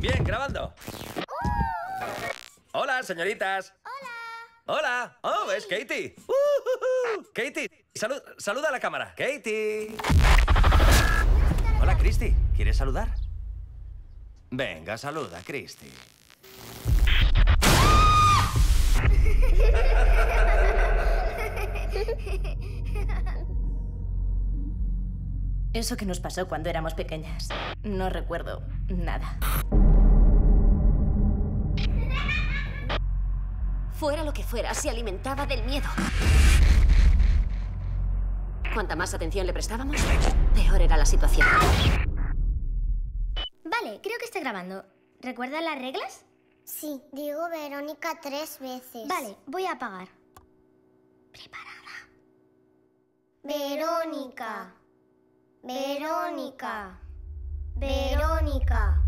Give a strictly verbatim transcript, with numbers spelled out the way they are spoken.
Bien, grabando. Hola, señoritas. Hola. Hola. Oh, es Katie. Uh, uh, uh. Katie, salud, saluda a la cámara. Katie. Hola, Christy. ¿Quieres saludar? Venga, saluda, Christy. Eso que nos pasó cuando éramos pequeñas. No recuerdo nada. Fuera lo que fuera, se alimentaba del miedo. Cuanta más atención le prestábamos, peor era la situación. Vale, creo que está grabando. ¿Recuerdas las reglas? Sí, digo Verónica tres veces. Vale, voy a apagar. Preparada. Verónica. Verónica. Verónica.